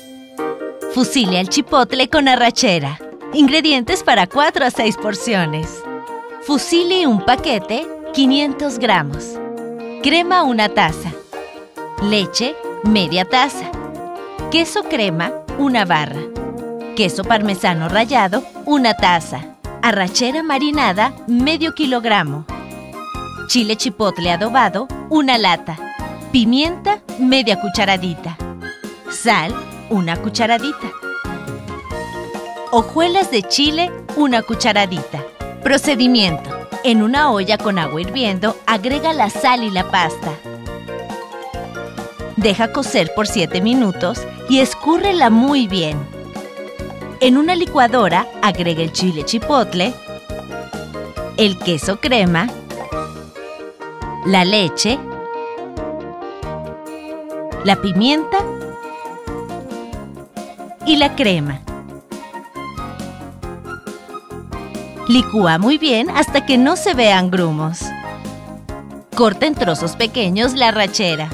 Fusile al chipotle con arrachera. Ingredientes para 4 a 6 porciones. Fusili un paquete, 500 gramos. Crema una taza. Leche, media taza. Queso crema, una barra. Queso parmesano rallado, una taza. Arrachera marinada, medio kilogramo. Chile chipotle adobado, una lata. Pimienta, media cucharadita. Sal, una cucharadita. Hojuelas de chile, una cucharadita. Procedimiento. En una olla con agua hirviendo, agrega la sal y la pasta. Deja cocer por 7 minutos y escúrrela muy bien. En una licuadora, agrega el chile chipotle, el queso crema, la leche, la pimienta y la crema. Licúa muy bien hasta que no se vean grumos. Corta en trozos pequeños la arrachera.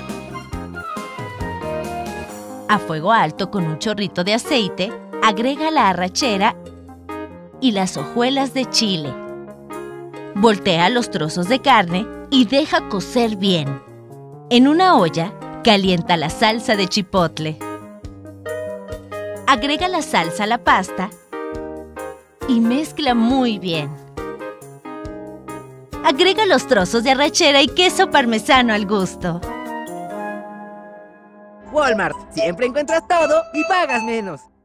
A fuego alto con un chorrito de aceite, agrega la arrachera y las hojuelas de chile. Voltea los trozos de carne y deja cocer bien. En una olla, calienta la salsa de chipotle. Agrega la salsa a la pasta y mezcla muy bien. Agrega los trozos de arrachera y queso parmesano al gusto. Walmart, siempre encuentras todo y pagas menos.